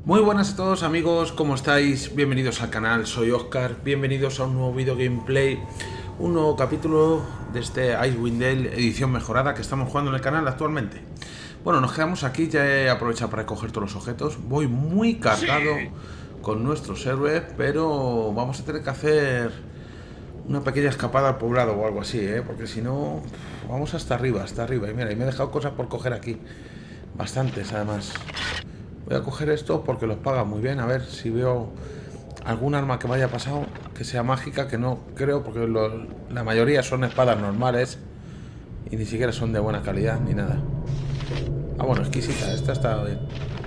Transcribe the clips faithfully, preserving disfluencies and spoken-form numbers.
Muy buenas a todos amigos, ¿cómo estáis? Bienvenidos al canal, soy Oscar, bienvenidos a un nuevo video gameplay, un nuevo capítulo de este Icewind Dale edición mejorada que estamos jugando en el canal actualmente. Bueno, nos quedamos aquí, ya he aprovechado para recoger todos los objetos, voy muy cargado sí. con nuestros héroes, pero vamos a tener que hacer una pequeña escapada al poblado o algo así, ¿eh? Porque si no, vamos hasta arriba, hasta arriba, y mira, y me he dejado cosas por coger aquí, bastantes además. Voy a coger esto porque los paga muy bien. A ver si veo algún arma que me haya pasado que sea mágica, que no creo, porque lo, la mayoría son espadas normales y ni siquiera son de buena calidad ni nada. Ah, bueno, exquisita, esta está bien.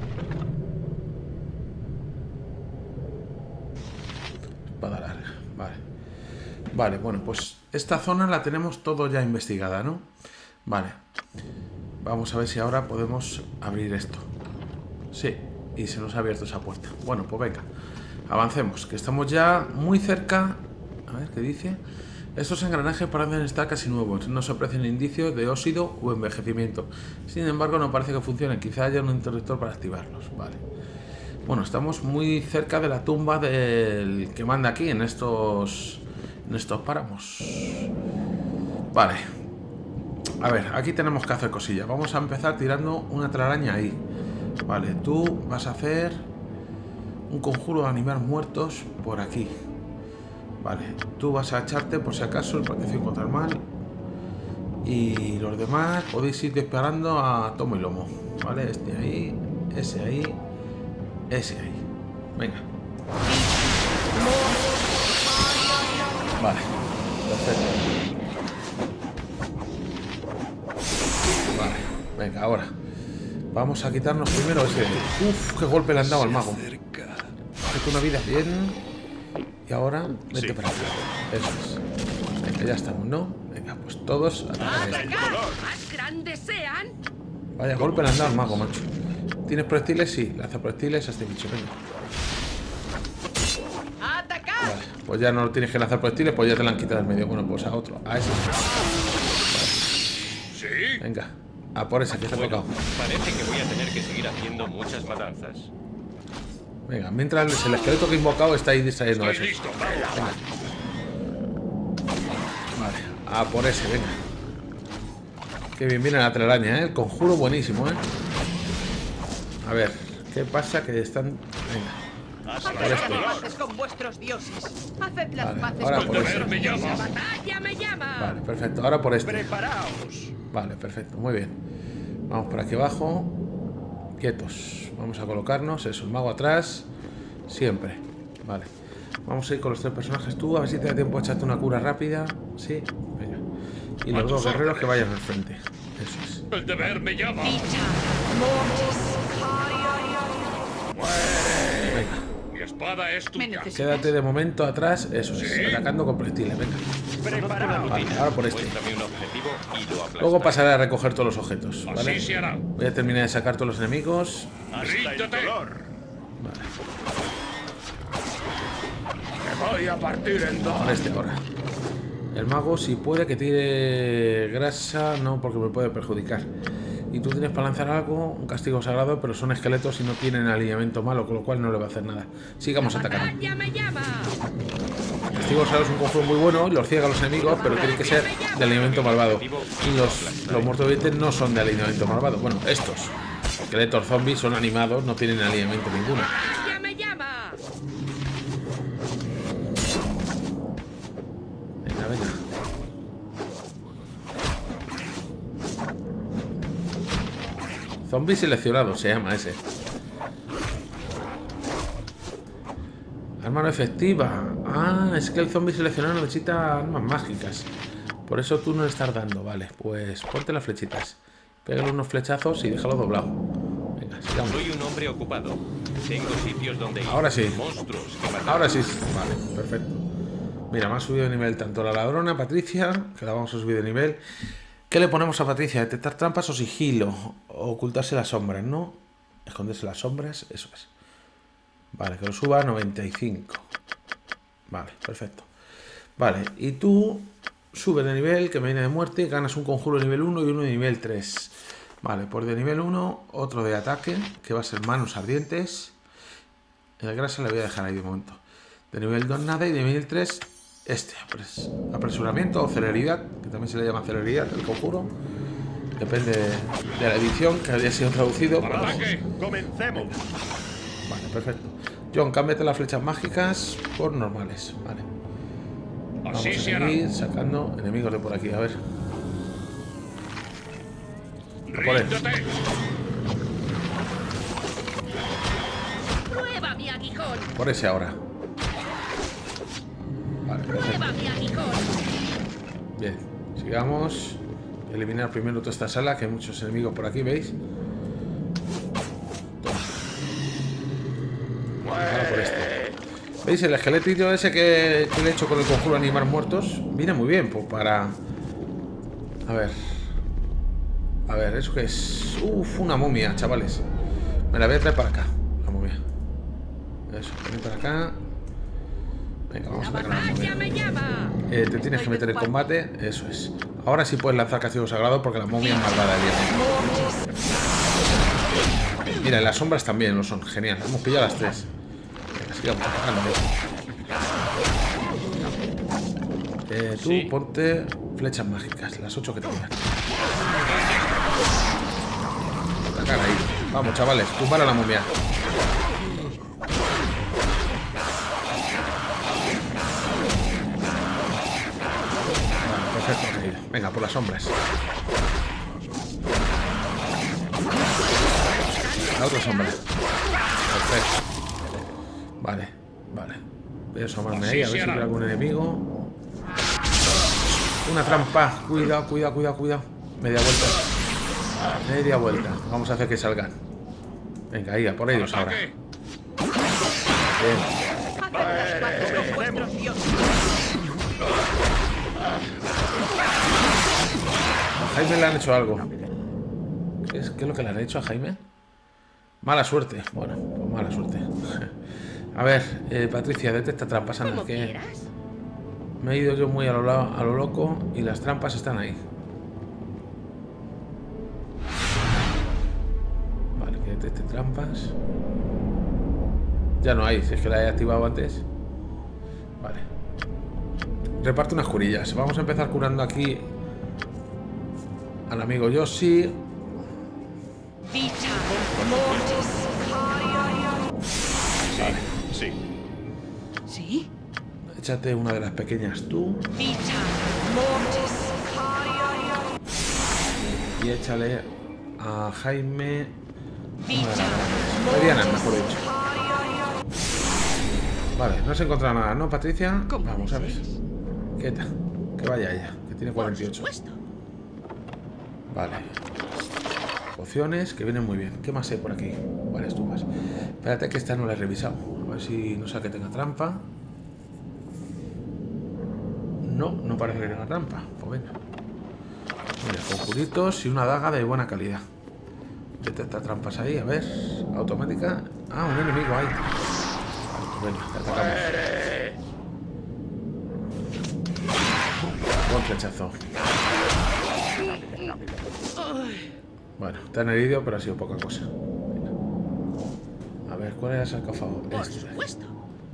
Espada larga, vale. Vale, bueno, pues esta zona la tenemos todo ya investigada, ¿no? Vale. Vamos a ver si ahora podemos abrir esto. Sí, y se nos ha abierto esa puerta. Bueno, pues venga, avancemos, que estamos ya muy cerca. A ver, ¿qué dice? Estos engranajes parecen estar casi nuevos. No se aprecian indicios de óxido o envejecimiento. Sin embargo, no parece que funcionen. Quizá haya un interruptor para activarlos. Vale. Bueno, estamos muy cerca de la tumba del que manda aquí, en estos, en estos páramos. Vale. A ver, aquí tenemos que hacer cosillas. Vamos a empezar tirando una telaraña ahí. Vale, tú vas a hacer un conjuro de animar muertos por aquí. Vale, tú vas a echarte por si acaso el protección contra el mal. Y los demás podéis ir disparando a tomo y lomo. Vale, este ahí, ese ahí, ese ahí. Venga. Vale, perfecto. Vale, venga, ahora. Vamos a quitarnos primero ese... Uf, qué golpe le han dado al mago. Hace una vida bien. Y ahora, vete sí. para acá. Eso es. Venga, ya estamos, ¿no? Venga, pues todos atacan a este. Vaya golpe le han dado al mago, macho. ¿Tienes proyectiles? Sí, lanza proyectiles a este bicho. Venga. Vale, pues ya no tienes que lanzar proyectiles, pues ya te la han quitado del medio. Bueno, pues a otro, a ese. Vale. Venga. A por esa que se ha tocado. Parece que voy a tener que seguir haciendo muchas matanzas. Venga, mientras el esqueleto que he invocado está ahí distrayendo eso. Venga. Vale, a por ese, venga. Qué bien viene la telaraña, ¿eh? El conjuro buenísimo, ¿eh? A ver, ¿qué pasa? Que están... Venga. Por esto. Vale, ahora por este. Vale, perfecto. Ahora por este. Vale, perfecto, muy bien. Vamos por aquí abajo. Quietos. Vamos a colocarnos. Eso, el mago atrás. Siempre. Vale. Vamos a ir con los tres personajes. Tú, a ver si te da tiempo a echarte una cura rápida. Sí, venga. Y los dos guerreros que vayan al frente. Eso es. El deber me llama. Venga. Mi espada es tuya. Quédate de momento atrás. Eso es. ¿Sí? Atacando con proyectiles. Venga. Vale, ahora por este. Luego pasaré a recoger todos los objetos, ¿vale? Voy a terminar de sacar todos los enemigos. Vale. Me voy a partir en dos. Por este ahora. El mago, si puede que tire grasa, no, porque me puede perjudicar. Y tú tienes para lanzar algo, un castigo sagrado, pero son esqueletos y no tienen alineamiento malo, con lo cual no le va a hacer nada. Sigamos atacando. El castigo sagrado es un conjuro muy bueno, los ciega a los enemigos, pero tiene que ser de alineamiento malvado. Y los, los muertos vivientes no son de alineamiento malvado. Bueno, estos esqueletos zombies son animados, no tienen alineamiento ninguno. Venga, venga. Zombie seleccionado se llama ese. Arma no efectiva. Ah, es que el zombie seleccionado necesita armas mágicas. Por eso tú no le estás dando. Vale, pues ponte las flechitas. Pégale unos flechazos y déjalo doblado. Venga, sigamos. Soy un hombre ocupado. Tengo sitios donde ir. Ahora sí. Monstruos que matar. Ahora sí. Vale, perfecto. Mira, me ha subido de nivel tanto la ladrona, Patricia, que la vamos a subir de nivel. ¿Qué le ponemos a Patricia? ¿Detectar trampas o sigilo? O ocultarse las sombras, ¿no? Esconderse las sombras, eso es. Vale, que lo suba a noventa y cinco. Vale, perfecto. Vale, y tú subes de nivel, que me viene de muerte, y ganas un conjuro de nivel uno y uno de nivel tres. Vale, pues de nivel uno, otro de ataque, que va a ser manos ardientes. Y la grasa le voy a dejar ahí de momento. De nivel dos nada y de nivel tres este. Apres, apresuramiento o celeridad, que también se le llama celeridad, el conjuro. Depende de, de la edición que haya sido traducido. ¡Para ataque! ¡Comencemos! Vale, perfecto. John, cámbiate las flechas mágicas por normales. Vale. Vamos Así a se hará. seguir sacando enemigos de por aquí. A ver. A por él. ¡Ríndete! ¡Prueba mi aguijón! Por ese ahora. Vale, perfecto. ¡Prueba mi aguijón! Bien, sigamos. Eliminar primero toda esta sala, que hay muchos enemigos por aquí, ¿veis? Ahora por este. ¿Veis? El esqueletillo ese que, que le he hecho con el conjuro animar muertos viene muy bien, pues para... A ver. A ver, ¿eso qué es? Uf, una momia, chavales. Me la voy a traer para acá, la momia. Eso, ven para acá. Venga, vamos a ¡La atacar a la momia. batalla me llama! Eh, te tienes que meter en combate, eso es. Ahora sí puedes lanzar castigo sagrado porque la momia es malvada viene. Mira, las sombras también lo son, genial. Hemos pillado las tres. Venga, sigamos atacando. Eh, tú Sí. ponte flechas mágicas, las ocho que te quedan. Atacar ahí. Vamos, chavales, tumbar a la momia. Perfecto, caído. Venga, por las sombras. La otra sombra. Perfecto. Vale, vale. Voy a asomarme ahí a ver si veo algún enemigo. Una trampa. Cuidado, cuidado, cuidado, cuidado. Media vuelta. Media vuelta. Vamos a hacer que salgan. Venga, ahí, a por ellos ahora. ¡Ataque! Bien. ¡Haced despacio con vuestros dioses! A Jaime le han hecho algo. ¿Qué es, ¿Qué es lo que le han hecho a Jaime? Mala suerte. Bueno, pues mala suerte. A ver, eh, Patricia, detecta trampas. Anda, Como que quieras. me he ido yo muy a lo, la- a lo loco y las trampas están ahí. Vale, que detecte trampas. Ya no hay, si es que la he activado antes. Vale. Reparte unas curillas. Vamos a empezar curando aquí al amigo Yoshi. Vita mortis. Sí, sí. ¿Sí? Échate una de las pequeñas tú. Vita mortis. Y échale a Jaime una de Vita las grandes. Medianas, mejor dicho. Vale, no se encuentra nada, ¿no, Patricia? ¿Cómo Vamos, ¿sabes? desees? Quieta. Que vaya ella, que tiene Por cuarenta y ocho. supuesto. Vale. Pociones, que vienen muy bien. ¿Qué más hay por aquí? Vale, estufas. Espérate que esta no la he revisado. A ver si no sea que tenga trampa. No, no parece que tenga trampa. Pues venga. Mira, conjuritos y una daga de buena calidad. Detecta trampas ahí, a ver. Automática. Ah, un enemigo ahí. Bueno, le atacamos. Buen flechazo. Bueno, te han herido, pero ha sido poca cosa. Venga. A ver, ¿cuál era el sarcófago? Por Este. supuesto.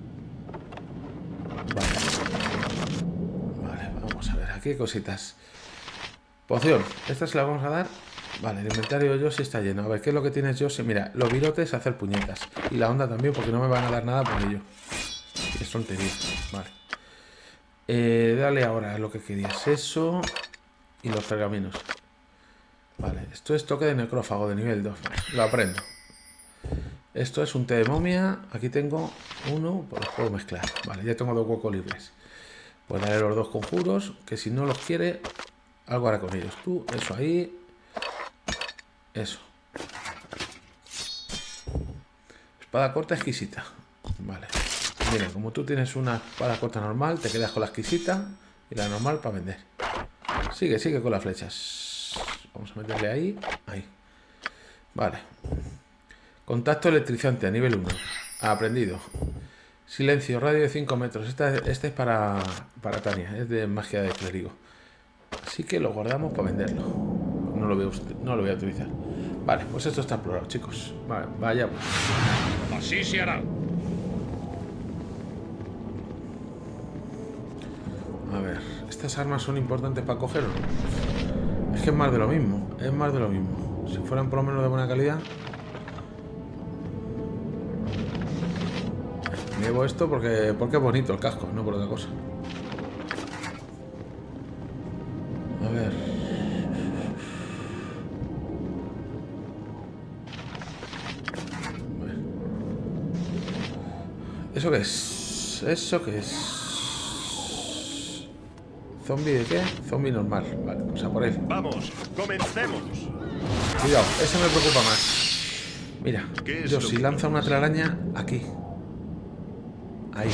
Vale. Vale, vamos a ver. Aquí hay cositas. Poción. Esta se la vamos a dar. Vale, el inventario de Yoshi está lleno. A ver, ¿qué es lo que tienes Yoshi? Mira, los virotes, hacer puñetas. Y la onda también, porque no me van a dar nada por ello. Es tontería. Vale. Eh, dale ahora lo que querías. Eso. Y los pergaminos. Vale, esto es toque de necrófago de nivel dos. Vale, lo aprendo. Esto es un té de momia. Aquí tengo uno, pues los puedo mezclar. Vale, ya tengo dos huecos libres. Pues daré los dos conjuros, que si no los quiere, algo hará con ellos. Tú, eso ahí. Eso. Espada corta exquisita. Vale. Mira, como tú tienes una espada corta normal, te quedas con la exquisita y la normal para vender. Sigue, sigue con las flechas. Vamos a meterle ahí. Ahí. Vale. Contacto electrizante a nivel uno. Aprendido. Silencio, radio de cinco metros. Esta, este es para, para Tania. Es de magia de clérigo. Así que lo guardamos para venderlo. No lo voy a, no lo voy a utilizar. Vale, pues esto está explorado, chicos. Vale, vayamos. Así se hará. ver, ¿estas armas son importantes para cogerlo? Es que es más de lo mismo, es más de lo mismo. Si fueran por lo menos de buena calidad. Llevo esto porque, porque es bonito el casco, no por otra cosa. A ver. Bueno. ¿Eso qué es? ¿Eso qué es? ¿Zombie de qué? Zombie normal. Vale, pues a por él. Vamos, comencemos. Cuidado, ese me preocupa más. Mira, ¿Qué es yo lo si que lanza una telaraña aquí. Ahí.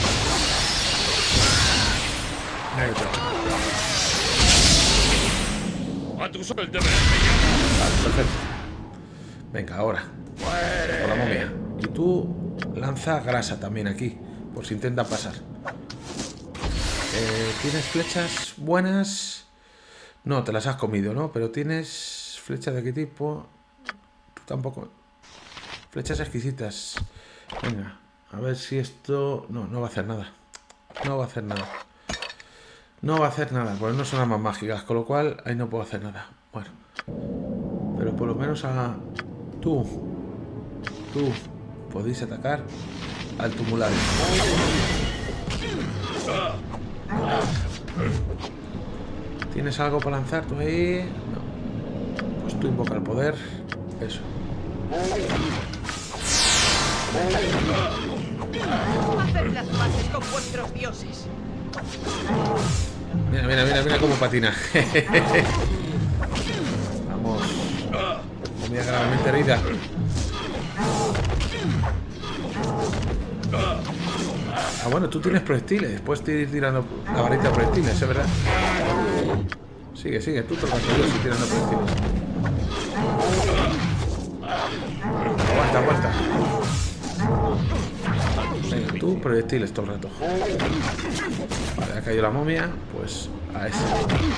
Ahí está. A tu sol te Vale, perfecto. Venga, ahora. Por la momia. Y tú lanza grasa también aquí. Por si intentan pasar. Eh, ¿Tienes flechas buenas? No, te las has comido, ¿no? Pero tienes flechas de qué tipo. Tú tampoco. Flechas exquisitas. Venga, a ver si esto... No, no va a hacer nada. No va a hacer nada. No va a hacer nada, porque no son armas mágicas, con lo cual ahí no puedo hacer nada. Bueno. Pero por lo menos a... Tú. Tú. Podéis atacar al tumulario. ¿Tienes algo para lanzar tú ahí? No. Pues tú invoca el poder. Eso. Haced las paces con vuestros dioses. Mira, mira, mira, mira cómo patina. Vamos. Momia gravemente herida. Ah, bueno, tú tienes proyectiles. Puedes ir tirando la varita de proyectiles, ¿es verdad? Sigue, sigue. Tú tocas yo si tirando proyectiles. Aguanta, aguanta. Venga, tú proyectiles todo el rato. Vale, ha caído la momia. Pues a ese.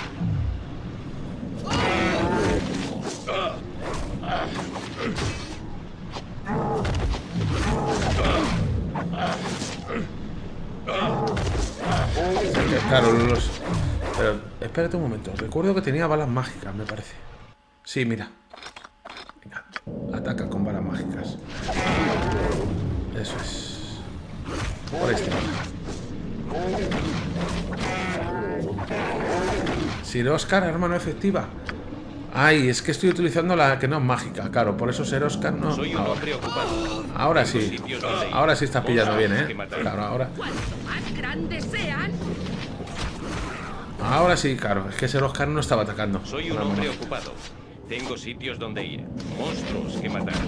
Claro, los... Pero espérate un momento. Recuerdo que tenía balas mágicas, me parece. Sí, mira. Venga, ataca con balas mágicas. Eso es. Por este. Sir Oscar, arma no efectiva. Ay, es que estoy utilizando la que no es mágica. Claro, por eso Sir Oscar no. Soy un hombre ocupado. Ahora sí. Ahora sí estás pillando bien, ¿eh? Claro, ahora. Cuanto más grandes sean, Ahora sí, claro. Es que Sir Oscar no estaba atacando. Soy un hombre ocupado. Tengo sitios donde ir. Monstruos que matar.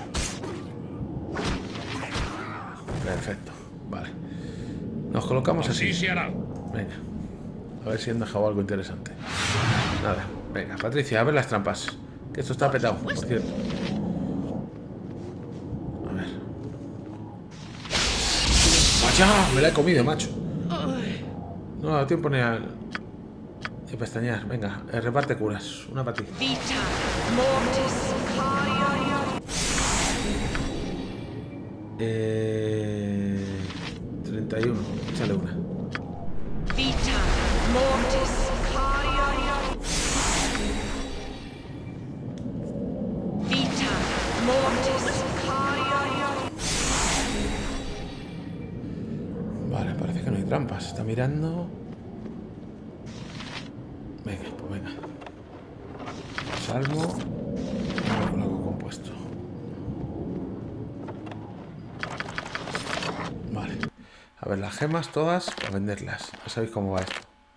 Perfecto. Vale. Nos colocamos así. Así se hará. Venga. A ver si han dejado algo interesante. Nada. Venga, Patricia, a ver las trampas. Que esto está petado, por cierto. A ver. ¡Vaya! Me la he comido, macho. No ha dado tiempo ni a... ni a pestañear. Venga, eh, reparte curas. Una para ti. vita, mortis, caio. Eh... treinta y uno. Échale una. Vita, mortis, caio. Vita, mortis, caio. Vale, parece que no hay trampas. Está mirando. Venga, pues venga. Salmo. Vamos con algo compuesto. Vale. A ver, las gemas todas para venderlas. Ya sabéis cómo va esto.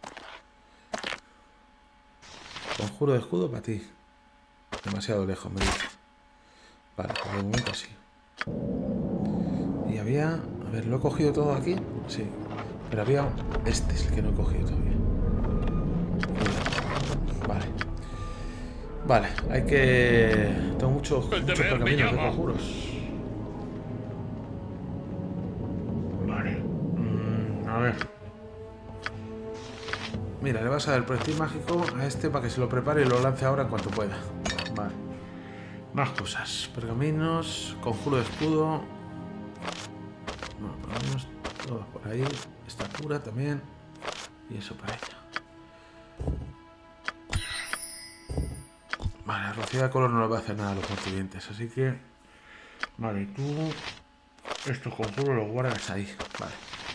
Conjuro de escudo para ti. Demasiado lejos, me dice. Vale, por el momento sí. Y había... A ver, ¿lo he cogido todo aquí? Sí. Pero había... Este es el que no he cogido todavía. Vale. Vale, hay que... Tengo muchos, El muchos deber me pergaminos de llama. conjuros. Vale. Mm, a ver. Mira, le vas a dar el proyectil mágico a este para que se lo prepare y lo lance ahora en cuanto pueda. Vale. Más cosas. Pergaminos, conjuro de escudo. Bueno, vamos todos por ahí. Estatura también. Y eso para ella. Vale, rocío de color no le va a hacer nada a los contribuyentes, así que... Vale, tú... Estos conjuros los guardas ahí, vale.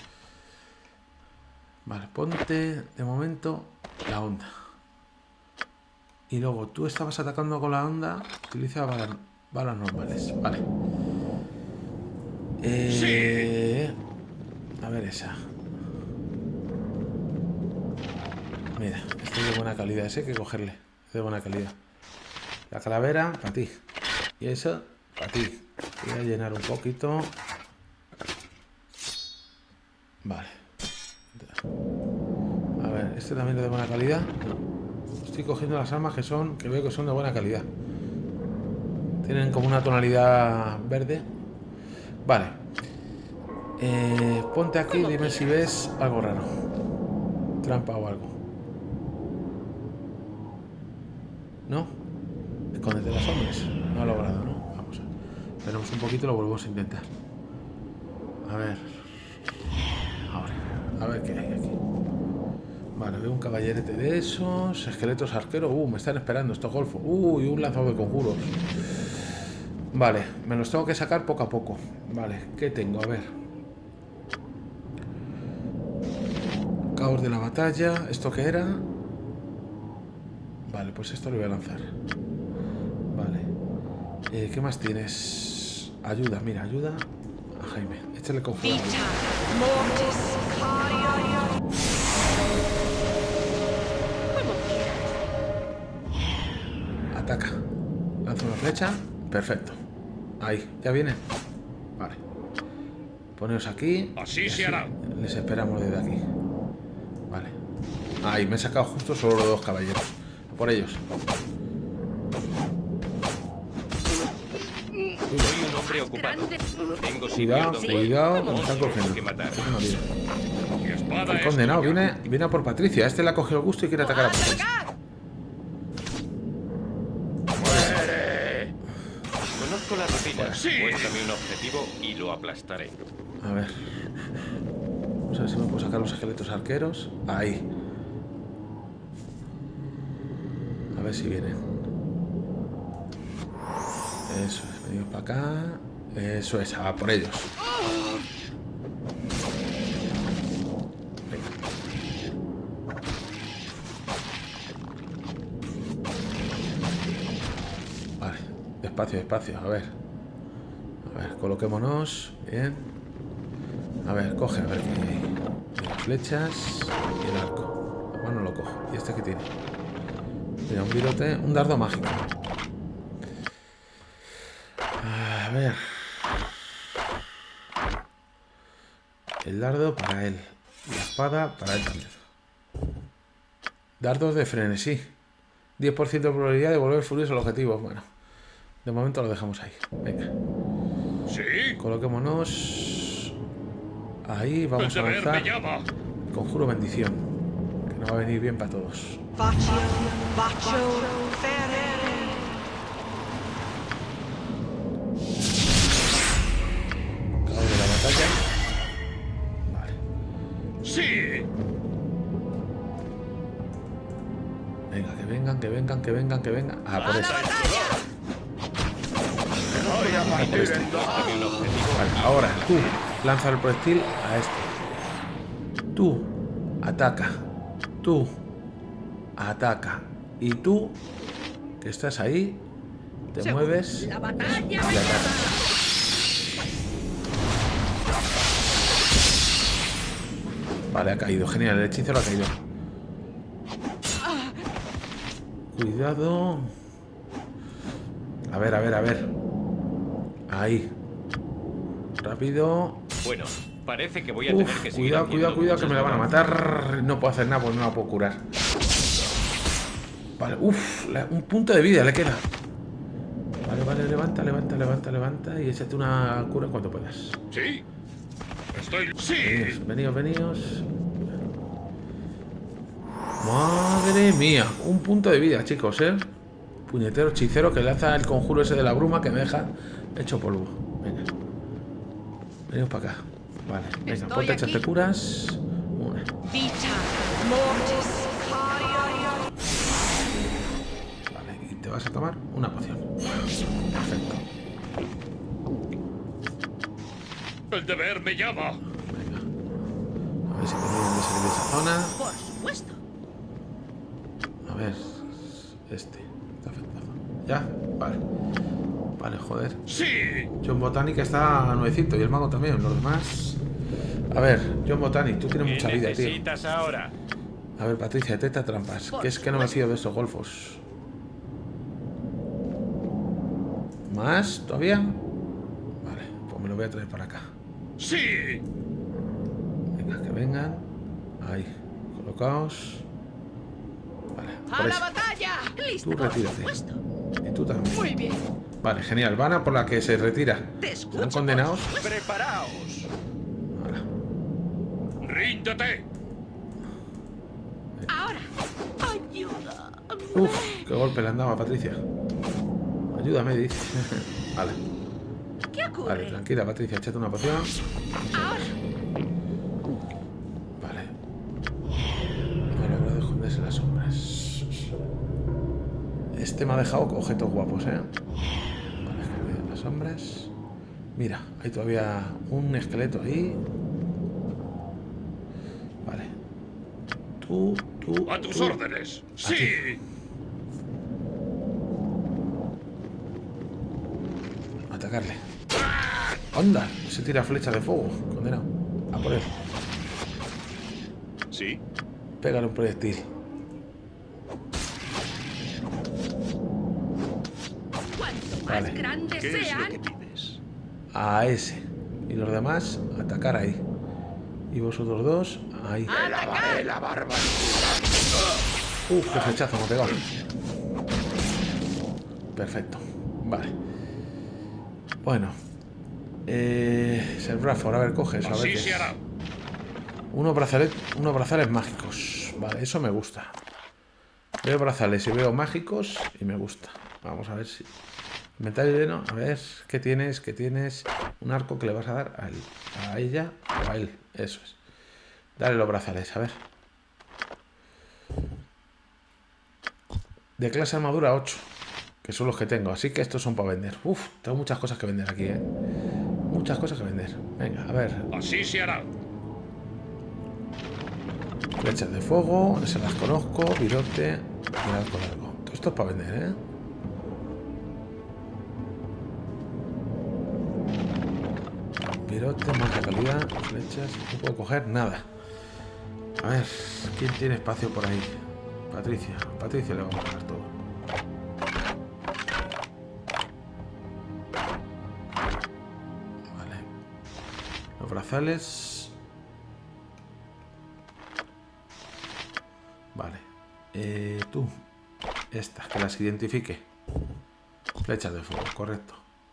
Vale, ponte de momento la onda. Y luego tú estabas atacando con la onda, utiliza balas, balas normales, vale. Eh... Sí. A ver esa. Mira, este es de buena calidad, ese hay que cogerle, es de buena calidad. La calavera, para ti. Y esa, para ti. Voy a llenar un poquito. Vale. A ver, este también es de buena calidad. Estoy cogiendo las armas que son, que veo que son de buena calidad. Tienen como una tonalidad verde. Vale. Eh, ponte aquí y dime si ves algo raro. Trampa o algo. ¿No? Escóndete los hombres. No ha logrado, ¿no? Vamos a ver. Esperemos un poquito y lo volvemos a intentar. A ver. Ahora. A ver qué hay aquí. Vale, veo un caballerete de esos. Esqueletos arqueros. Uh, me están esperando estos golfos. Uh, y un lanzador de conjuros. Vale, me los tengo que sacar poco a poco. Vale, ¿qué tengo? A ver. Caos de la batalla. ¿Esto qué era? Vale, pues esto lo voy a lanzar. Vale. Eh, ¿Qué más tienes? Ayuda, mira, ayuda a Jaime. Échale conjuro. Ataca. Lanza una flecha. Perfecto. Ahí, ya viene. Vale. Poneos aquí. Así se hará. Les esperamos desde aquí. Vale. Ahí, me he sacado justo solo los dos caballeros. Por ellos. Soy un hombre ocupado. Tengo Cuidado, donde cuidado, ir. que me están cogiendo. Que matar. Mi espada El es condenado tuya. viene, viene a por Patricia. Este le ha cogido el gusto y quiere atacar a Patricia. Conozco la rutina. Sí. Muéstrame un objetivo y lo aplastaré. A ver. Vamos a ver si me puedo sacar los esqueletos arqueros. Ahí. A ver si vienen. Eso es, venimos para acá. Eso es, a por ellos. Venga. Vale, despacio, despacio, a ver. A ver, coloquémonos. Bien. A ver, coge, a ver qué hay. Las flechas y el arco. La mano lo cojo. ¿Y este qué tiene? Mira, un virote, un dardo mágico. A ver. El dardo para él. La espada para él también. Dardos de frenesí. diez por ciento de probabilidad de volver furioso al objetivo. Bueno, de momento lo dejamos ahí. Venga. Sí. Coloquémonos. Ahí vamos a El deber me lanzar. llama. Conjuro bendición. Que nos va a venir bien para todos. Bacio, bacio, ferere. Caos de la batalla. Vale. Sí. Venga, que vengan, que vengan, que vengan, que vengan. Ah, por eso. Voy a partir en dos. Muéstrame un objetivo. Vale, ahora tú lanza el proyectil a este. Tú ataca. Tú ataca. Y tú, que estás ahí, te mueves. La batalla y atacas. Vale, ha caído. Genial, el hechicero ha caído. Cuidado. A ver, a ver, a ver. Ahí. Rápido. Bueno, parece que voy a Uf, tener que seguir cuidado, haciendo cuidado, cuidado, que me la van a muchas matar. No puedo hacer nada, pues no la puedo curar. Vale, uff, un punto de vida le queda. Vale, vale, levanta, levanta, levanta, levanta y échate una cura cuando puedas. Sí. Estoy. Sí. Veníos, veníos, veníos. Madre mía, un punto de vida, chicos, ¿eh? Puñetero hechicero que lanza el conjuro ese de la bruma que me deja hecho polvo. Venga. Venimos para acá. Vale, venga, Estoy ponte a aquí. echarte curas. Una. Vita, mortis, cario. Vale, y te va vas a tomar una poción. Perfecto. El deber me llama. Venga. A ver si podemos salir de esa zona. Por supuesto. A ver. Este. Está afectado. ¿Ya? Vale. Vale, joder. Sí. John Botanic está nuevecito y el mago también. Los demás... A ver, John Botanic, tú tienes ¿Qué mucha vida, tío. necesitas ahora? A ver, Patricia, teta trampas. Que es que no me fío de estos golfos. ¿Más? ¿Todavía? Vale, pues me lo voy a traer para acá. Sí. Venga, que vengan. Ahí, colocaos. Vale, ¡A por la ese. batalla! ¡Listo! Tú Por retírate. supuesto. Y tú también. Muy bien. Vale, genial. Van a por la que se retira. Te ¿Están escucho. condenados? ¡Preparaos! Ahora. Ríndete. Ahora. Ayuda. Uf, qué golpe le han dado a Patricia. Ayúdame, dice. Vale. ¿Qué ocurre? Vale, tranquila, Patricia, échate una poción. Ahora. Vale. No he logrado esconderse las sombras. Este me ha dejado objetos guapos, ¿eh? Vale, escondido las sombras. Mira, hay todavía un esqueleto ahí. Vale. Tú, tú. A tus tú. órdenes. Sí. Atacarle. ¡Onda! Se tira flecha de fuego. Condenado. A por él. ¿Sí? Pégale un proyectil. Cuanto más Vale. grandes ¿Qué es lo sean, que pides? A ese. Y los demás, atacar ahí. Y vosotros dos, ahí. ¡atacar! La barba. Uf, qué flechazo me ha pegado. Perfecto. Vale. Bueno. Eh, Sir Bradford, a ver, coge eso. A ver Así qué se es. hará. Unos brazaletes, unos brazales mágicos. Vale, eso me gusta. Veo brazales y veo mágicos y me gusta. Vamos a ver si... Inventario lleno. A ver, ¿qué tienes? ¿Qué tienes? Un arco que le vas a dar a, él, a ella o a él. Eso es. Dale los brazales, a ver. De clase armadura ocho. Que son los que tengo. Así que estos son para vender. Uf, tengo muchas cosas que vender aquí, ¿eh? Muchas cosas que vender. Venga, a ver. Así se hará. Flechas de fuego, esas las conozco, virote y el arco largo. Todo esto es para vender, ¿eh? Virote, más de calidad, flechas, no puedo coger nada. A ver, ¿quién tiene espacio por ahí? Patricia, Patricia le vamos a dar todo. Vale. Los brazales. Vale. Eh, tú. Estas, que las identifique. Flechas de fuego, correcto.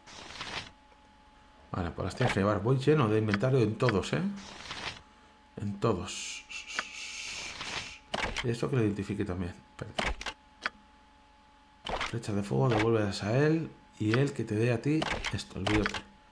Vale, pues las tienes que llevar. Voy lleno de inventario en todos, ¿eh? En todos. Y esto que lo identifique también. Perfecto. Flechas de fuego, devuélvelas a él. Y él que te dé a ti esto, el bigote.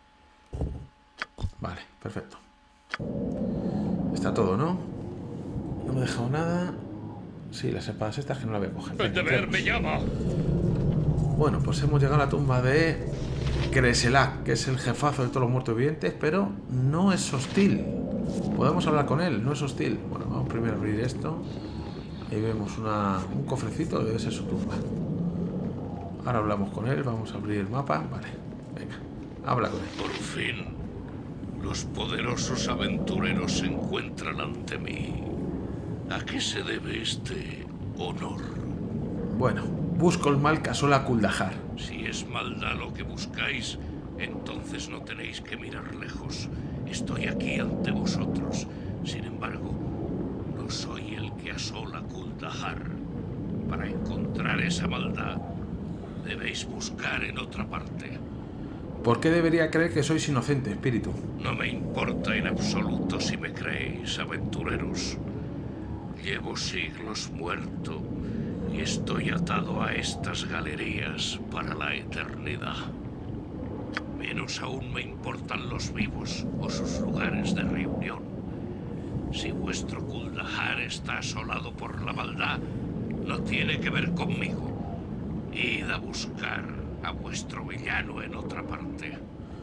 Vale, perfecto. Está todo, ¿no? No me he dejado nada. Sí, las espadas estas que no la voy a coger. El Venga, deber me entremos. llama. Bueno, pues hemos llegado a la tumba de Kreselak, que es el jefazo de todos los muertos vivientes, pero no es hostil. Podemos hablar con él, no es hostil. Bueno, vamos primero a abrir esto. Ahí vemos una, un cofrecito, debe ser su tumba. Ahora hablamos con él, vamos a abrir el mapa. Vale, venga, habla con él. Por fin, los poderosos aventureros se encuentran ante mí. ¿A qué se debe este honor? Bueno, busco el mal que asola Kuldahar. Si es maldad lo que buscáis, entonces no tenéis que mirar lejos. Estoy aquí ante vosotros. Sin embargo, no soy el que asola Kuldahar. Para encontrar esa maldad, debéis buscar en otra parte. ¿Por qué debería creer que sois inocente, espíritu? No me importa en absoluto si me creéis, aventureros. Llevo siglos muerto y estoy atado a estas galerías para la eternidad. Menos aún me importan los vivos o sus lugares de reunión. Si vuestro Kuldahar está asolado por la maldad, no tiene que ver conmigo. Id a buscar a vuestro villano en otra parte.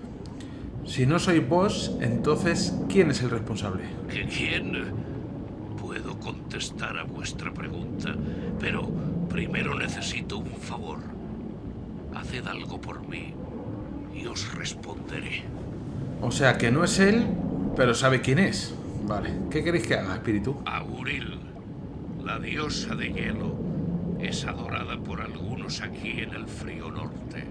Si no sois vos, entonces, ¿quién es el responsable? ¿Que quién? Puedo contestar a vuestra pregunta, pero primero necesito un favor. Haced algo por mí y os responderé. O sea, que no es él, pero sabe quién es. Vale, ¿qué queréis que haga, espíritu? Auril, la diosa de hielo, es adorada por algunos aquí en el frío norte.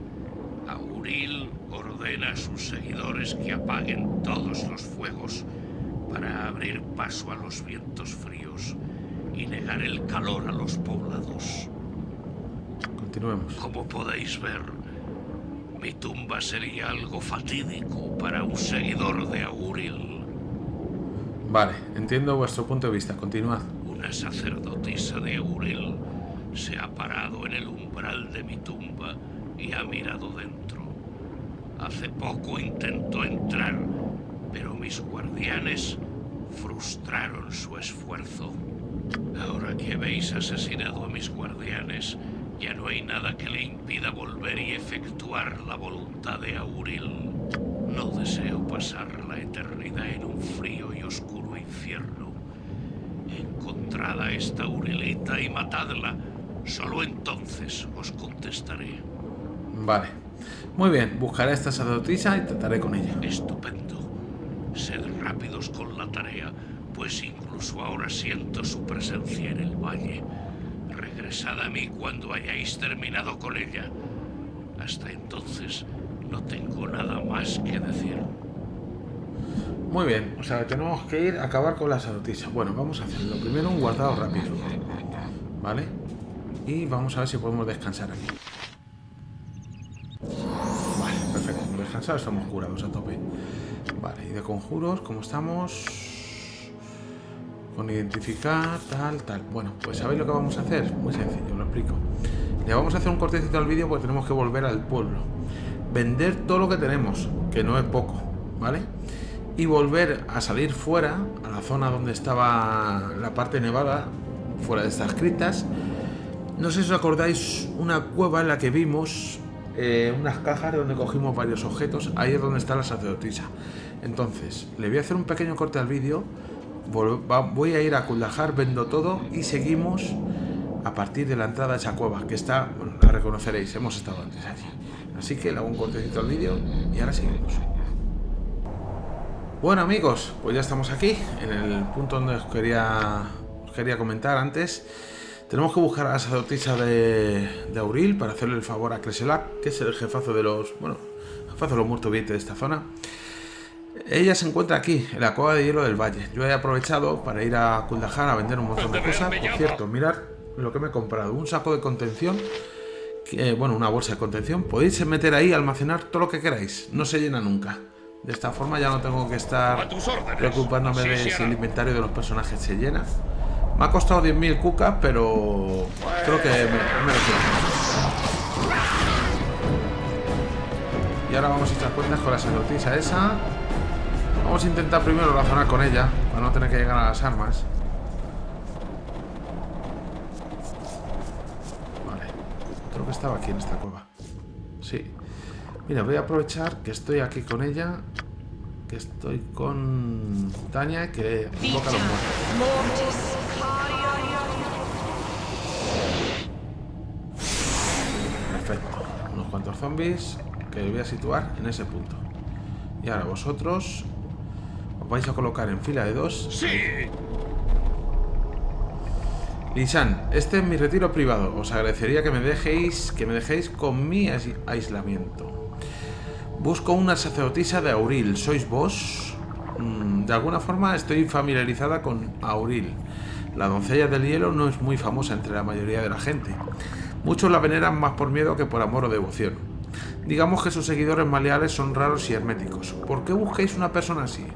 Auril ordena a sus seguidores que apaguen todos los fuegos para abrir paso a los vientos fríos y negar el calor a los poblados. Continuemos. Como podéis ver, mi tumba sería algo fatídico para un seguidor de Auril. Vale, entiendo vuestro punto de vista. Continuad. Una sacerdotisa de Auril se ha parado en el umbral de mi tumba y ha mirado dentro. Hace poco intentó entrar, pero mis guardianes frustraron su esfuerzo. Ahora que habéis asesinado a mis guardianes, ya no hay nada que le impida volver y efectuar la voluntad de Auril. No deseo pasar la eternidad en un frío y oscuro infierno. Encontrad a esta Aurilita y matadla. Solo entonces os contestaré. Vale. Muy bien, buscaré a esta sacerdotisa y trataré con ella. Estupendo. Sed rápidos con la tarea, pues incluso ahora siento su presencia en el valle. Regresad a mí cuando hayáis terminado con ella. Hasta entonces no tengo nada más que decir. Muy bien, o sea, tenemos que ir a acabar con la sacerdotisa. Bueno, vamos a hacerlo. Primero un guardado rápido. ¿Vale? Y vamos a ver si podemos descansar aquí. Vale, perfecto. Descansado, estamos curados a tope. Vale, y de conjuros, ¿cómo estamos? Con identificar, tal, tal. Bueno, pues ¿sabéis lo que vamos a hacer? Muy sencillo, lo explico. Le vamos a hacer un cortecito al vídeo porque tenemos que volver al pueblo. Vender todo lo que tenemos, que no es poco, ¿vale? Y volver a salir fuera, a la zona donde estaba la parte nevada, fuera de estas criptas. No sé si os acordáis, una cueva en la que vimos eh, unas cajas donde cogimos varios objetos. Ahí es donde está la sacerdotisa. Entonces, le voy a hacer un pequeño corte al vídeo. Voy a ir a Kuldahar, vendo todo y seguimos a partir de la entrada de esa cueva, que está, bueno, la reconoceréis, hemos estado antes allí. Así que le hago un cortecito al vídeo y ahora seguimos. Bueno amigos, pues ya estamos aquí, en el punto donde os quería, os quería comentar antes. Tenemos que buscar a la sacerdotisa de, de Auril para hacerle el favor a Kreselak, que es el jefazo de los, bueno, jefazo de los muertos vivientes de esta zona. Ella se encuentra aquí, en la cueva de hielo del valle. Yo he aprovechado para ir a Kuldahar a vender un montón de cosas. Por cierto, mirad lo que me he comprado. Un saco de contención, que, bueno, una bolsa de contención. Podéis meter ahí, almacenar todo lo que queráis. No se llena nunca. De esta forma ya no tengo que estar preocupándome de si el inventario de los personajes se llena. Me ha costado diez mil cucas, pero creo que me, me merece la pena. Y ahora vamos a echar cuentas con la sacerdotisa esa. Vamos a intentar primero razonar con ella, para no tener que llegar a las armas. Vale. Creo que estaba aquí en esta cueva. Sí. Mira, voy a aprovechar que estoy aquí con ella. Que estoy con Tania, que invoca a los muertos. Perfecto. Unos cuantos zombies que voy a situar en ese punto. Y ahora vosotros os vais a colocar en fila de dos. ¡Sí! Lisan, este es mi retiro privado. Os agradecería que me dejéis, que me dejéis con mi aislamiento. Busco una sacerdotisa de Auril. ¿Sois vos? De alguna forma estoy familiarizada con Auril. La doncella del hielo no es muy famosa entre la mayoría de la gente. Muchos la veneran más por miedo que por amor o devoción. Digamos que sus seguidores más leales son raros y herméticos. ¿Por qué busquéis una persona así?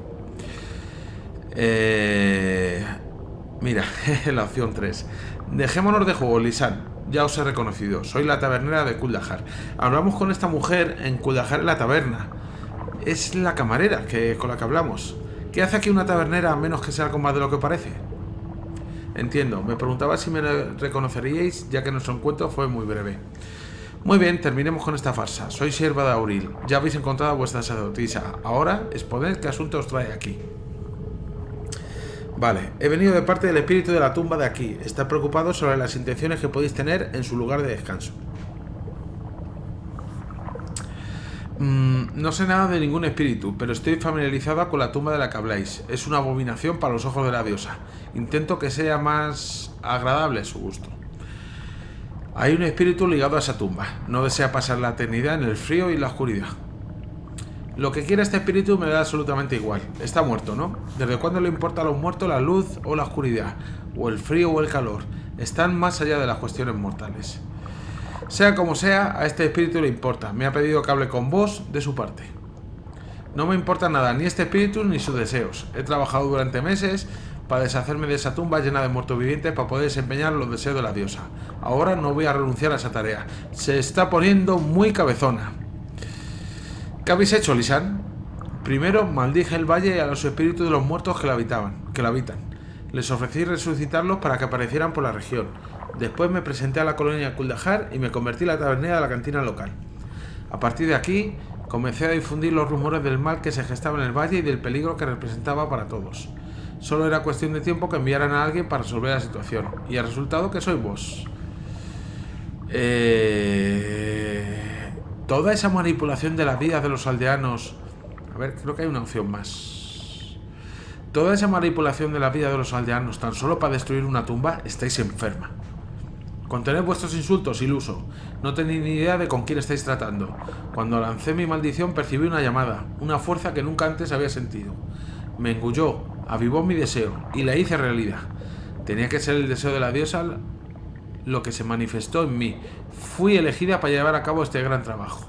Eh... Mira, la opción tres. Dejémonos de juego, Lisan. Ya os he reconocido. Soy la tabernera de Kuldahar. Hablamos con esta mujer en Kuldahar en la taberna. Es la camarera que, con la que hablamos. ¿Qué hace aquí una tabernera a menos que sea algo más de lo que parece? Entiendo. Me preguntaba si me reconoceríais, ya que nuestro encuentro fue muy breve. Muy bien, terminemos con esta farsa. Soy sierva de Auril. Ya habéis encontrado a vuestra sacerdotisa. Ahora, exponed qué asunto os trae aquí. Vale, he venido de parte del espíritu de la tumba de aquí. Está preocupado sobre las intenciones que podéis tener en su lugar de descanso. Mm, no sé nada de ningún espíritu, pero estoy familiarizada con la tumba de la que habláis. Es una abominación para los ojos de la diosa. Intento que sea más agradable a su gusto. Hay un espíritu ligado a esa tumba. No desea pasar la eternidad en el frío y la oscuridad. Lo que quiera este espíritu me da absolutamente igual. Está muerto, ¿no? ¿Desde cuándo le importa a los muertos la luz o la oscuridad? O el frío o el calor. Están más allá de las cuestiones mortales. Sea como sea, a este espíritu le importa. Me ha pedido que hable con vos de su parte. No me importa nada, ni este espíritu ni sus deseos. He trabajado durante meses para deshacerme de esa tumba llena de muertos vivientes para poder desempeñar los deseos de la diosa. Ahora no voy a renunciar a esa tarea. Se está poniendo muy cabezona. ¿Qué habéis hecho, Lisan? Primero maldije el valle y a los espíritus de los muertos que la habitaban, que la habitan. Les ofrecí resucitarlos para que aparecieran por la región. Después me presenté a la colonia Kuldahar y me convertí en la tabernera de la cantina local. A partir de aquí, comencé a difundir los rumores del mal que se gestaba en el valle y del peligro que representaba para todos. Solo era cuestión de tiempo que enviaran a alguien para resolver la situación. Y el resultado que sois vos. Eh... Toda esa manipulación de las vidas de los aldeanos... A ver, creo que hay una opción más. Toda esa manipulación de la vida de los aldeanos tan solo para destruir una tumba, estáis enferma. Contened vuestros insultos, iluso. No tenéis ni idea de con quién estáis tratando. Cuando lancé mi maldición percibí una llamada, una fuerza que nunca antes había sentido. Me engulló, avivó mi deseo y la hice realidad. Tenía que ser el deseo de la diosa lo que se manifestó en mí. Fui elegida para llevar a cabo este gran trabajo.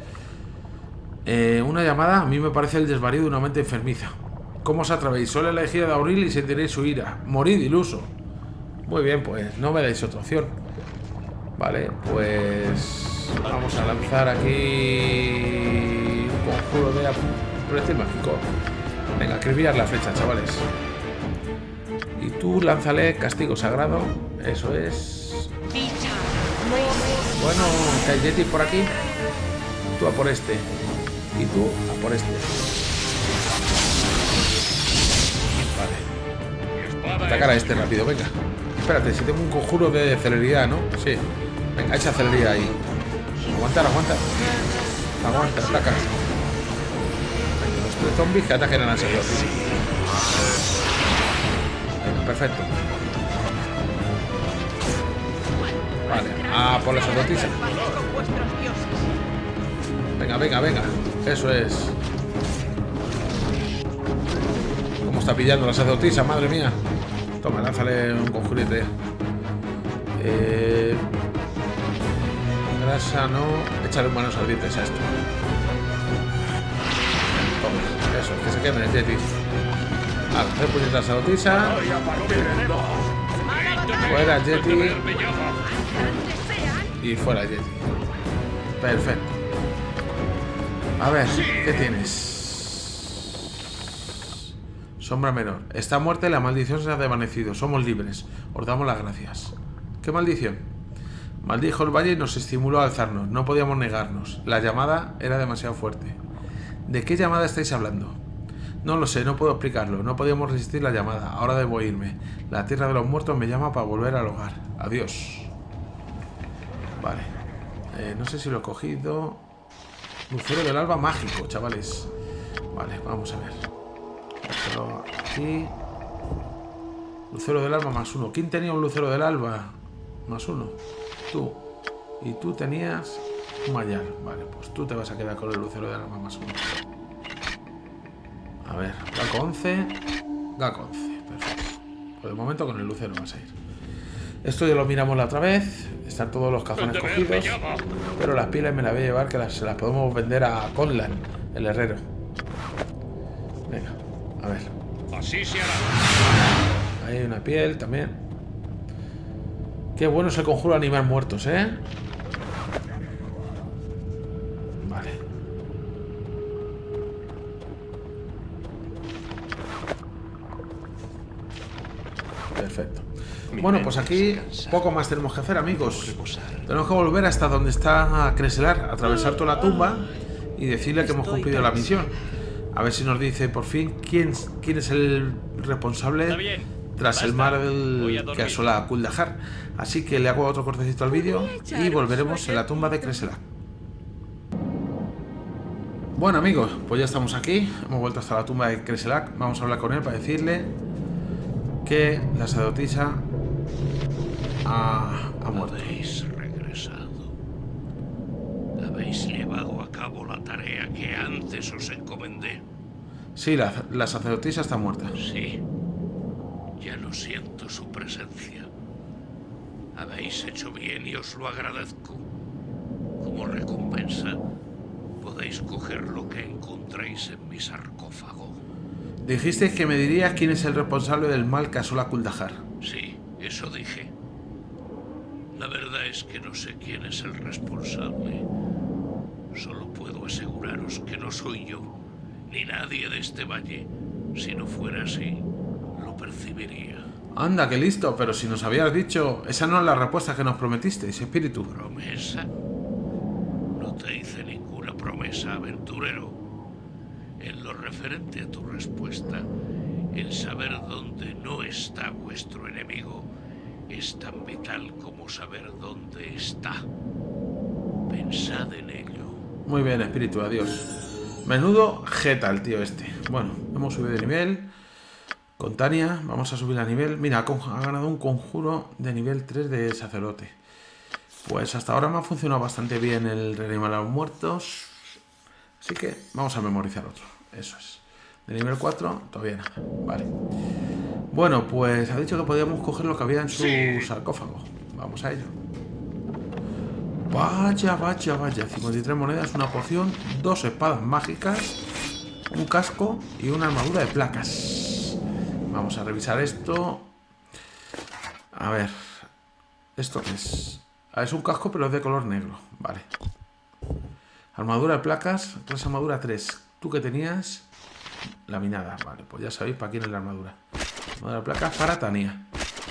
Eh, una llamada a mí me parece el desvarío de una mente enfermiza. ¿Cómo os atrevéis? Soy la elegida de Auril y sentiréis su ira. Morid, iluso. Muy bien, pues no me dais otra opción. Vale, pues vamos a lanzar aquí un conjuro de proyectil mágico. Venga, acribillar la flecha, chavales. Y tú lánzale castigo sagrado. Eso es. Bueno, que hay Yeti por aquí. Tú a por este. Y tú a por este. Vale. Atacar a este rápido, venga. Espérate, si tengo un conjuro de celeridad, ¿no? Sí. Venga, echa celeridad ahí. Aguantar, aguanta. Aguanta, ataca. Venga, los tres zombies que ataquen a la sacerdotisa. Venga, perfecto. Vale, ah, por la sacerdotisa. Venga, venga, venga. Eso es. ¿Cómo está pillando la sacerdotisa? Madre mía. Toma, lánzale un conjurete. Eh... Grasa, no. Échale un manos ardientes a esto. Toma, eso, que se quede en el Yeti. Vale, hacer puñetas a la sacerdotisa. Fuera Yeti. Y fuera Yeti. Perfecto. A ver, ¿qué tienes? Sombra menor. Está muerta y la maldición se ha desvanecido. Somos libres. Os damos las gracias. ¿Qué maldición? Maldijo el valle y nos estimuló a alzarnos. No podíamos negarnos. La llamada era demasiado fuerte. ¿De qué llamada estáis hablando? No lo sé, no puedo explicarlo. No podíamos resistir la llamada. Ahora debo irme. La tierra de los muertos me llama para volver al hogar. Adiós. Vale. Eh, no sé si lo he cogido. Lucero del alba mágico, chavales. Vale, vamos a ver. Lucero aquí. Lucero del alba más uno. ¿Quién tenía un lucero del alba? Más uno. Tú. Y tú tenías un mayal. Vale, pues tú te vas a quedar con el lucero del alba más uno. A ver, Gaco once. Gaco once. Perfecto. Por el momento con el lucero vas a ir. Esto ya lo miramos la otra vez. Están todos los cajones cogidos. Pero las pieles me las voy a llevar, que las, se las podemos vender a Conlan, el herrero. Venga, a ver. Así se hará. Ahí hay una piel también. Qué bueno es el conjuro de animar muertos, ¿eh? Vale. Perfecto. Bueno, pues aquí poco más tenemos que hacer, amigos. Tenemos que volver hasta donde está Kreselar, atravesar toda la tumba y decirle que hemos cumplido la misión. A ver si nos dice por fin quién, quién es el responsable tras el mal que asola Kuldahar. Así que le hago otro cortecito al vídeo y volveremos en la tumba de Kreselar. Bueno, amigos, pues ya estamos aquí. Hemos vuelto hasta la tumba de Kreselar. Vamos a hablar con él para decirle que la sacerdotisa ha, ha muerto. Habéis regresado. Habéis llevado a cabo la tarea que antes os encomendé. Sí, la, la sacerdotisa está muerta. Sí. Ya no siento su presencia. Habéis hecho bien y os lo agradezco. Como recompensa, podéis coger lo que encontréis en mi sarcófago. Dijiste que me dirías quién es el responsable del mal que asola Kuldahar. Sí, eso dije. La verdad es que no sé quién es el responsable. Solo puedo aseguraros que no soy yo, ni nadie de este valle. Si no fuera así, lo percibiría. Anda, qué listo, pero si nos habías dicho... Esa no es la respuesta que nos prometisteis, espíritu. ¿Promesa? No te hice ninguna promesa, aventurero. En lo referente a tu respuesta, el saber dónde no está vuestro enemigo es tan vital como saber dónde está. Pensad en ello. Muy bien, espíritu, adiós. Menudo jeta el tío este. Bueno, hemos subido de nivel. Con Tania, vamos a subir a nivel. Mira, ha ganado un conjuro de nivel tres de sacerdote. Pues hasta ahora me ha funcionado bastante bien el reanimar a los muertos. Así que vamos a memorizar otro. Eso es. De nivel cuatro, todavía nada. Vale. Bueno, pues ha dicho que podíamos coger lo que había en su sí. sarcófago. Vamos a ello. Vaya, vaya, vaya. cincuenta y tres monedas, una poción, dos espadas mágicas, un casco y una armadura de placas. Vamos a revisar esto. A ver. ¿Esto qué es? Ah, es un casco, pero es de color negro. Vale. Armadura de placas, clase armadura tres. ¿Tú qué tenías? Laminada. Vale, pues ya sabéis para quién es la armadura. Armadura de placas para Tania.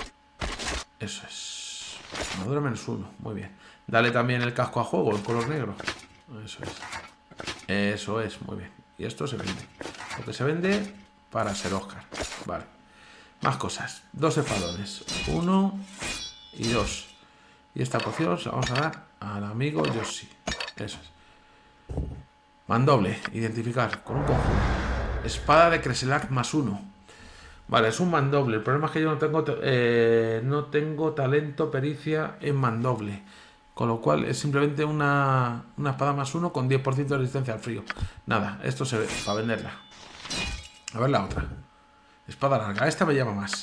Eso es. Armadura menos uno. Muy bien. Dale también el casco a juego, en color negro. Eso es. Eso es, muy bien. Y esto se vende. Lo que se vende para ser Oscar. Vale. Más cosas. Dos espadones. Uno y dos. Y esta poción se la vamos a dar al amigo Yoshi. Eso es. Mandoble, identificar, con un conjuro. Espada de Kreselar más uno. Vale, es un mandoble. El problema es que yo no tengo eh, no tengo talento, pericia en mandoble. Con lo cual es simplemente una, una espada más uno con diez por ciento de resistencia al frío. Nada, esto se ve para venderla. A ver la otra. Espada larga, esta me llama más.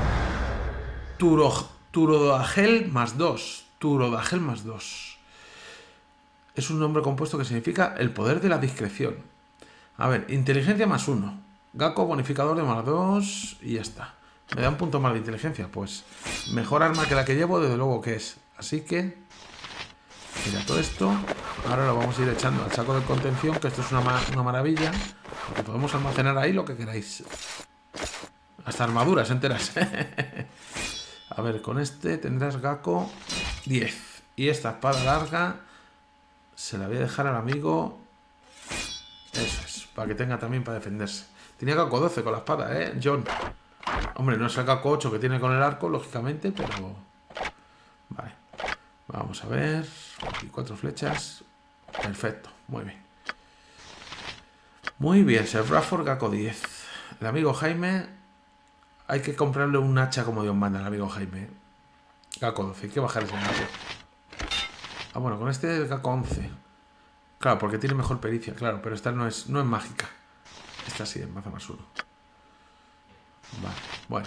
Turo, Turodagel más dos. Turodagel más dos. Es un nombre compuesto que significa el poder de la discreción. A ver, inteligencia más uno. Gakko bonificador de más dos. Y ya está. Me da un punto más de inteligencia. Pues mejor arma que la que llevo, desde luego que es. Así que... Mira, todo esto. Ahora lo vamos a ir echando al saco de contención. Que esto es una, ma una maravilla. Porque podemos almacenar ahí lo que queráis. Hasta armaduras enteras. A ver, con este tendrás Gakko diez. Y esta espada larga... Se la voy a dejar al amigo. Eso es, para que tenga también para defenderse. Tenía Gakko doce con la espada, ¿eh, John? Hombre, no es el Gakko ocho que tiene con el arco, lógicamente, pero... Vale. Vamos a ver. Aquí cuatro flechas. Perfecto, muy bien. Muy bien, Sir Bradford, Gakko diez. El amigo Jaime... Hay que comprarle un hacha como Dios manda al amigo Jaime. Gakko doce, hay que bajar ese Gakko. Ah, bueno, con este es Gakko once. Claro, porque tiene mejor pericia, claro, pero esta no es, no es mágica. Esta sí es maza más uno. Vale, bueno.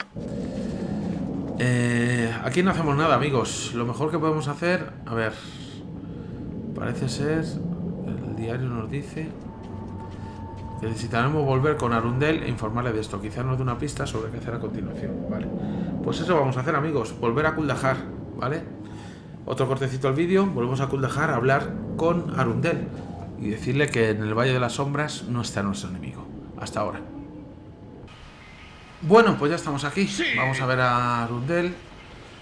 Eh, aquí no hacemos nada, amigos. Lo mejor que podemos hacer... A ver... Parece ser... El diario nos dice... Que necesitaremos volver con Arundel e informarle de esto. Quizás nos dé una pista sobre qué hacer a continuación. Vale. Pues eso vamos a hacer, amigos. Volver a Kuldahar, ¿vale? Otro cortecito al vídeo, volvemos a Kuldahar a hablar con Arundel y decirle que en el Valle de las Sombras no está nuestro enemigo. Hasta ahora. Bueno, pues ya estamos aquí. Sí. Vamos a ver a Arundel.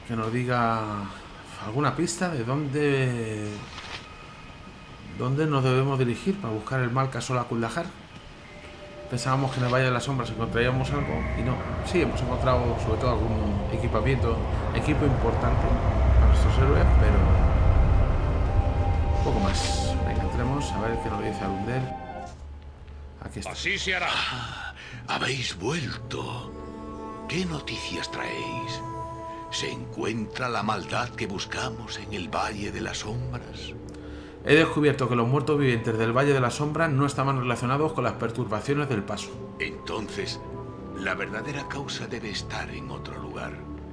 que nos diga alguna pista de dónde dónde nos debemos dirigir para buscar el mal que asola Kuldahar. Pensábamos que en el Valle de las Sombras encontraríamos algo y no. Sí, hemos encontrado sobre todo algún equipamiento, equipo importante para nuestros héroes, pero poco más. Venga, entremos a ver qué nos dice Arundel. Aquí está. Así se hará. Ah, habéis vuelto. ¿Qué noticias traéis? ¿Se encuentra la maldad que buscamos en el Valle de las Sombras? He descubierto que los muertos vivientes del Valle de las Sombras no estaban relacionados con las perturbaciones del paso. Entonces, la verdadera causa debe estar en otro lugar.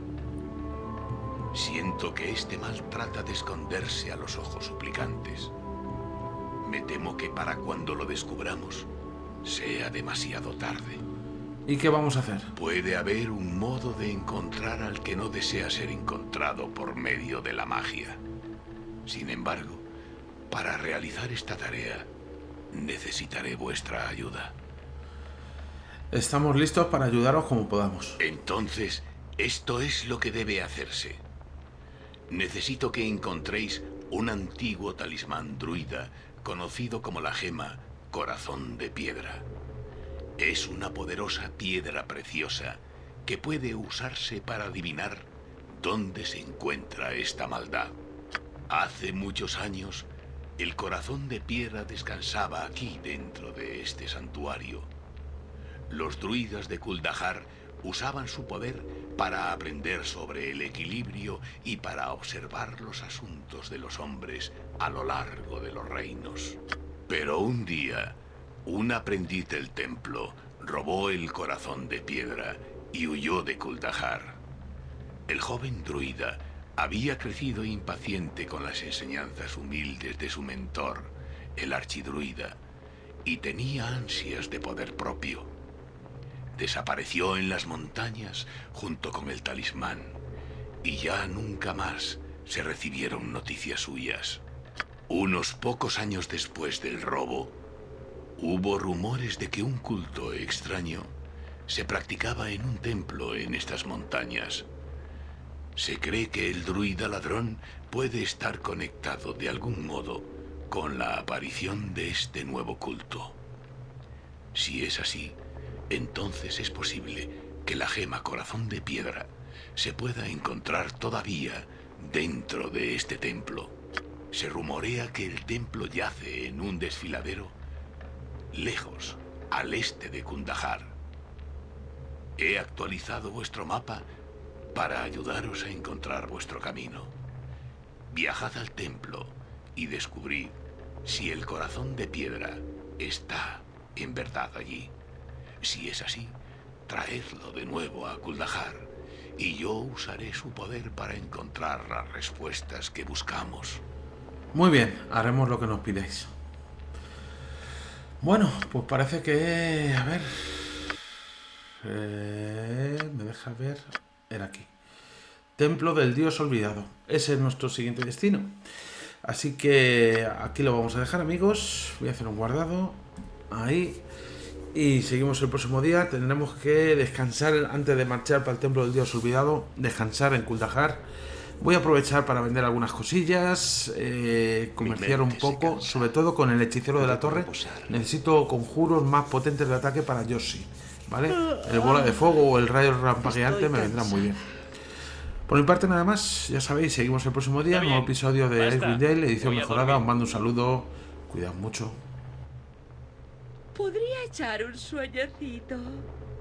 Siento que este mal trata de esconderse a los ojos suplicantes. Me temo que para cuando lo descubramos, sea demasiado tarde. ¿Y qué vamos a hacer? Puede haber un modo de encontrar al que no desea ser encontrado por medio de la magia. Sin embargo, para realizar esta tarea, necesitaré vuestra ayuda. Estamos listos para ayudaros como podamos. Entonces, esto es lo que debe hacerse. Necesito que encontréis un antiguo talismán druida, conocido como la gema Corazón de Piedra. Es una poderosa piedra preciosa que puede usarse para adivinar dónde se encuentra esta maldad. Hace muchos años, el Corazón de Piedra descansaba aquí dentro de este santuario. Los druidas de Kuldahar usaban su poder para aprender sobre el equilibrio y para observar los asuntos de los hombres a lo largo de los reinos. Pero un día, un aprendiz del templo robó el Corazón de Piedra y huyó de Kuldahar. El joven druida había crecido impaciente con las enseñanzas humildes de su mentor, el archidruida, y tenía ansias de poder propio. Desapareció en las montañas junto con el talismán, y ya nunca más se recibieron noticias suyas. Unos pocos años después del robo, hubo rumores de que un culto extraño se practicaba en un templo en estas montañas. Se cree que el druida ladrón puede estar conectado de algún modo con la aparición de este nuevo culto. Si es así, entonces es posible que la gema Corazón de Piedra se pueda encontrar todavía dentro de este templo. Se rumorea que el templo yace en un desfiladero lejos, al este de Kuldahar. He actualizado vuestro mapa para ayudaros a encontrar vuestro camino. Viajad al templo y descubrid si el Corazón de Piedra está en verdad allí. Si es así, traedlo de nuevo a Kuldahar y yo usaré su poder para encontrar las respuestas que buscamos. Muy bien, haremos lo que nos pidáis. Bueno, pues parece que... A ver... Eh, me deja ver... Era aquí. Templo del Dios Olvidado. Ese es nuestro siguiente destino. Así que aquí lo vamos a dejar, amigos. Voy a hacer un guardado. Ahí. Y seguimos el próximo día. Tendremos que descansar antes de marchar para el Templo del Dios Olvidado. Descansar en Kuldahar. Voy a aprovechar para vender algunas cosillas. Eh, comerciar un poco. Sobre todo con el hechicero de la torre. Necesito conjuros más potentes de ataque para Yoshi. ¿Vale? El bola de fuego o el rayo rampagueante me vendrán muy bien. Por mi parte nada más, ya sabéis, seguimos el próximo día, nuevo episodio de Icewind Dale, edición mejorada, os mando un saludo, cuidad mucho. Podría echar un sueñecito.